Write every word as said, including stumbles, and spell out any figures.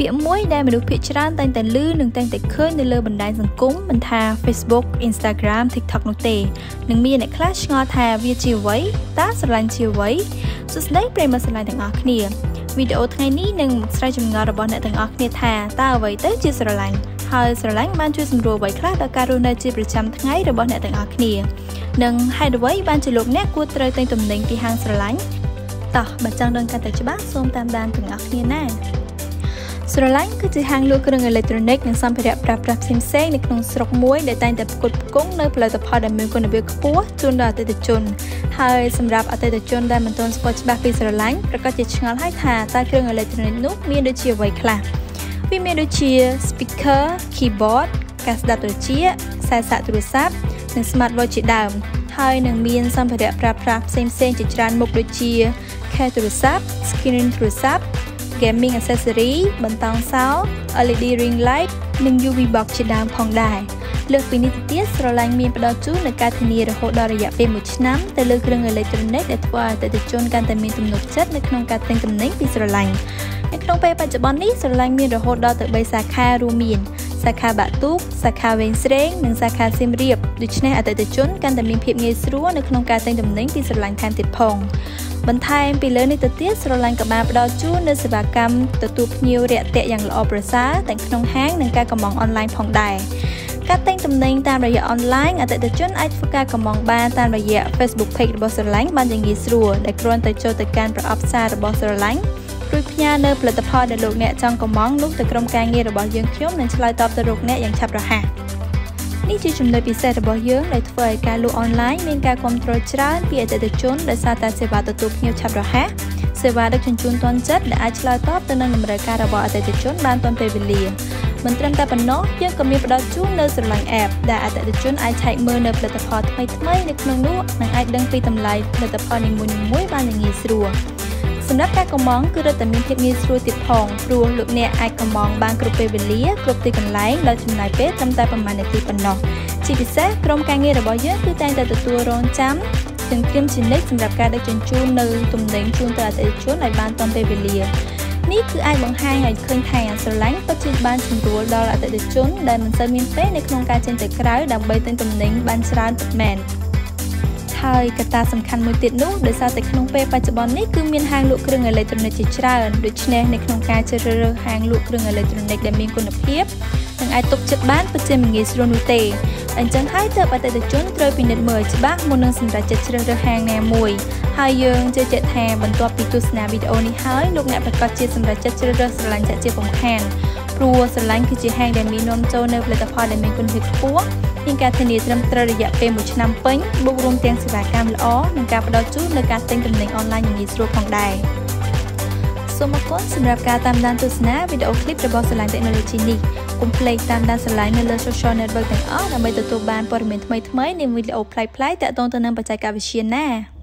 ពាក្យមួយដែលមនុស្សភាគច្រើនតែងតែឮនិងតែងតែឃើញនៅលើបណ្ដាញសង្គមមិនថា Facebook Instagram TikTok នោះទេនឹងមានអ្នកខ្លះឆ្ងល់ថាវាជាអ្វីតើស្រឡាញ់ជាអ្វីសួស្ដីប្រិយមិត្តស្រឡាញ់ទាំងអស់គ្នាវីដេអូថ្ងៃនេះនឹងស្រាវចម្ងល់របស់អ្នកទាំងអស់គ្នាថាតើអ្វីទៅជាស្រឡាញ់ហើយស្រឡាញ់បានជួយសម្រួលអ្វីខ្លះដល់ការរស់នៅជាប្រចាំថ្ងៃរបស់អ្នកទាំងអស់គ្នានិងហេតុអ្វីបានជាលោកអ្នកគួរត្រូវទិញទំនិញពីហាងស្រឡាញ់តោះបើចង់ដឹងកាន់តែច្បាស់សូមតាមដានទាំងអស់គ្នាណាស្រឡាញ់គឺជាហាងលក់គ្រឿងអេឡិចត្រូនិកនិងសម្ភារៈប្រើប្រាស់ផ្សេងៗនៅក្នុងស្រុកមួយដែលតែងតែផ្គត់ផ្គង់នៅផលិតផលដែលមានគុណភាពខ្ពស់ជូនដល់អតិថិជនហើយសម្រាប់អតិថិជនដែលមិនទាន់ស្គាល់ច្បាស់ពីស្រឡាញ់ប្រកាសជាឆ្ងល់ហើយថាតើគ្រឿងអេឡិចត្រូនិកនោះមានដូចជាអ្វីខ្លះវាមានដូចជា speaker keyboard ការស្ដាប់ត្រចៀកខ្សែសាកទូរស័ព្ទនិង smart watch ជាដើមហើយនឹងមានសម្ភារៈប្រើប្រាស់ផ្សេងៗជាច្រើនមុខដូចជា case ទូរស័ព្ទ screen ទូរស័ព្ទGaming accessory បន្តោងសោ แอล อี ดี ring light និង ยู វី box ជាដើមផងដែរលើសពីនេះទៅទៀតស្រឡាញ់មានផ្ដល់ជូននូវការធានារហូតដល់រយៈពេលមួយឆ្នាំទៅលើគ្រឿងអេឡិចត្រូនិកដែលធ្វើឲ្យអតិថិជនកាន់តែមានទំនុកចិត្តនៅក្នុងការទិញទំនិញពីស្រឡាញ់នៅក្នុងពេលបច្ចុប្បន្ននេះស្រឡាញ់មានរហូតដល់ទៅបីសាខារួមមានសាខាបាក់ទូកសាខាវែងស្រេងនិងសាខាសៀមរាបដូច្នេះអតិថិជនកាន់តែមានភាពងាយស្រួលនៅក្នុងការទិញទំនិញពីស្រឡាញ់ថែមទៀតផងបន្ថែមពីលើនេះទៅទៀតស្រឡាញ់ក៏បានផ្ដល់ជូននូវសេវាកម្មទទួលភ្ញៀវរាក់ទាក់យ៉ាងល្អប្រសើរទាំងក្នុងហាងនិងការកម្មង់អនឡាញផងដែរការទិញទំនិញតាមរយៈអនឡាញអតិថិជនអាចធ្វើការកម្មង់បានតាមរយៈ Facebook Page របស់ស្រឡាញ់បានយ៉ាងងាយស្រួលដែលគ្រាន់តែចូលទៅកាន់ប្រអប់សាររបស់ស្រឡាញ់រួចផ្ញើនៅផលិតផលដែលលោកអ្នកចង់កម្មង់នោះទៅក្រុមការងាររបស់យើងខ្ញុំនឹងឆ្លើយតបទៅរកអ្នកយ៉ាងឆាប់រហ័សនេះជាចំណុចពិសេសរបស់យើងដែលធ្វើឲ្យការលក់អនឡាញមានការគាំទ្រច្រើនពីអតិថិជនដោយសារតែសេវាទទួលភ្ញៀវឆាប់រហ័សសេវាដឹកជញ្ជូនទាន់ចិត្តដែលអាចឆ្លើយតបទៅនឹងតម្រូវការរបស់អតិថិជនបានទាន់ពេលវេលាមិនត្រឹមតែប៉ុណ្ណោះយើងក៏មានផ្ដល់ជូននៅស្រឡាញ់ App ដែលអតិថិជនអាចឆែកមើលនៅផលិតផលថ្មីៗនៅក្នុងនោះនិងអាចដឹងពីតម្លៃផលិតផលនីមួយៗបានយ៉ាងងាយស្រួលសម្រាប់ការកម្មង់គឺរឹតតែមានភាពងាយស្រួលទៀតផងព្រោះលោកអ្នកអាចកម្មង់បានគ្រប់ពេលវេលាគ្រប់ទីកន្លែងដោយចំណាយពេលត្រឹមតែប្រហែលនាទីប៉ុណ្ណោះជាពិសេសក្រុមការងាររបស់យើងគឺតែងតែទទួលរងចាំនិងត្រៀមជានិច្ចសម្រាប់ការដឹកជញ្ជូននៅទំនិញជូនទៅអតិថិជនឲ្យបានទាន់ពេលវេលានេះគឺអាចបង្ហាញឲ្យឃើញថាស្រឡាញ់ពិតជាបានសម្រួលដល់អតិថិជនដែលមិនសូវមានពេលនៅក្នុងការចេញទៅក្រៅដើម្បីទិញទំនិញបានច្រើនពិតមែនហើយកត្តាសំខាន់មួយទៀតនោះដោយសារតែក្នុងពេលបច្ចុប្បន្ននេះគឺមានហាងលក់គ្រឿងអេឡិចត្រូនិកជាច្រើនដូច្នេះនៅក្នុងការជ្រើសរើសហាងលក់គ្រឿងអេឡិចត្រូនិកដែលមានគុណភាពនិងអាចទុកចិត្តបានពិតជាមិនងាយស្រួលនោះទេអញ្ចឹងហើយទើបអតិថិជនត្រូវពិនិត្យមើលច្បាស់មុននឹងសម្រេចចិត្តជ្រើសរើសហាងណាមួយហើយយើងជឿជាក់ថាបន្ទាប់ពីទស្សនាវីដេអូនេះហើយលោកអ្នកប្រកាសជាសម្រេចចិត្តជ្រើសរើសស្រឡាញ់ចាក់ជាពំខានព្រោះស្រឡាញ់គឺជាហាងដែលមាននាំចូលនៅផលិតផលដែលមានគុណភាពខ្ពស់មានការធានាត្រឹមត្រូវរយៈពេលមួយឆ្នាំពេញបូករួមទាំងសេវាកម្មល្អនិងការផ្ដល់ជូននៅការទិញទំនិញអនឡាញយ៉ាងងាយស្រួលផងដែរសូមអរគុណសម្រាប់ការតាមដានទស្សនាវីដេអូឃ្លីបរបស់ស្រឡាញ់ Technology នេះកុំភ្លេចតាមដានស្រឡាញ់នៅលើ Social Network ទាំងអស់ដើម្បីទទួលបានព័ត៌មានថ្មីៗនៃវីដេអូប្លែកៗទាក់ទងទៅនឹងបច្ចេកវិទ្យាណា